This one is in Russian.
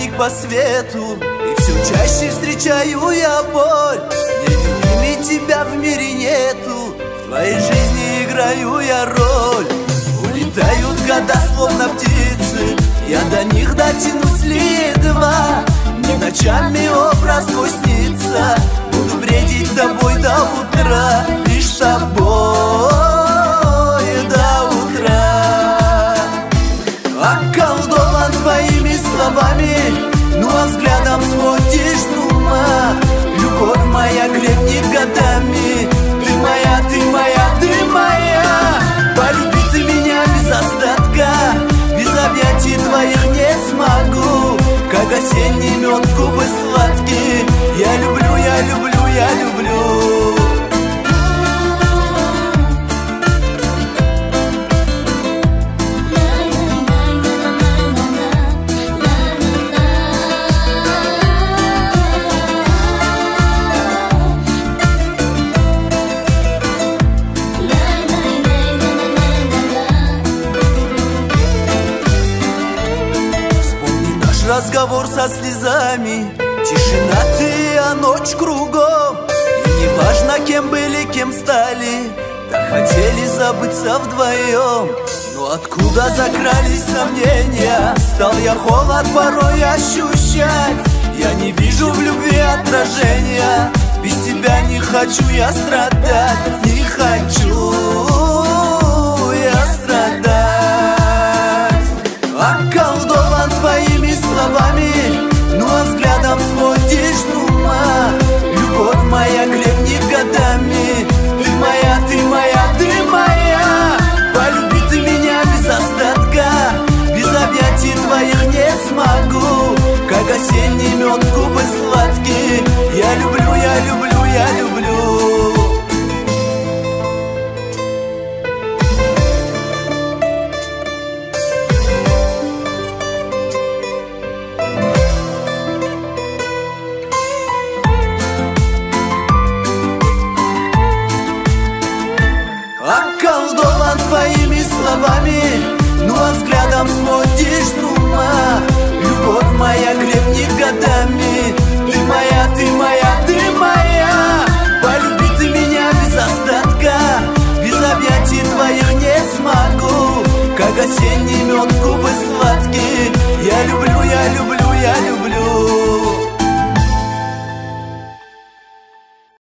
странник по свету, и все чаще встречаю я боль. Мне любимей тебя в мире нету, в твоей жизни играю я роль. Улетают года словно птицы, я до них дотянусь ледва. Мне ночами образ твой снится, буду бредить тобой до утра, лишь тобой до утра. Околдован твоими словами, ну а взглядом сводишь с ума. Любовь моя крепнет годами, ты моя, ты моя, ты моя. Полюби ты меня без остатка, без объятий твоих не смогу. Как осенний мед, губы сладкие, я люблю, я люблю, я люблю. Разговор со слезами, тишина ты, а ночь кругом. И не важно, кем были, кем стали, так хотели забыться вдвоем. Но откуда закрались сомнения, стал я холод порой ощущать. Я не вижу в любви отражения, без тебя не хочу я страдать, не хочу я страдать. Околдован твоими словами, ну а взглядом сводишь с ума. Любовь моя крепнет годами, ты моя, ты моя, ты моя. Полюби ты меня без остатка, без объятий твоих не смогу. Как осенний мед, губы сладкие, я люблю, я люблю, я люблю. Околдован твоими словами, ну а взглядом сводишь с ума. Любовь моя крепнет годами, ты моя, ты моя, ты моя. Полюби ты меня без остатка, без объятий твоих не смогу. Как осенний мед, губы сладкие, я люблю, я люблю, я люблю.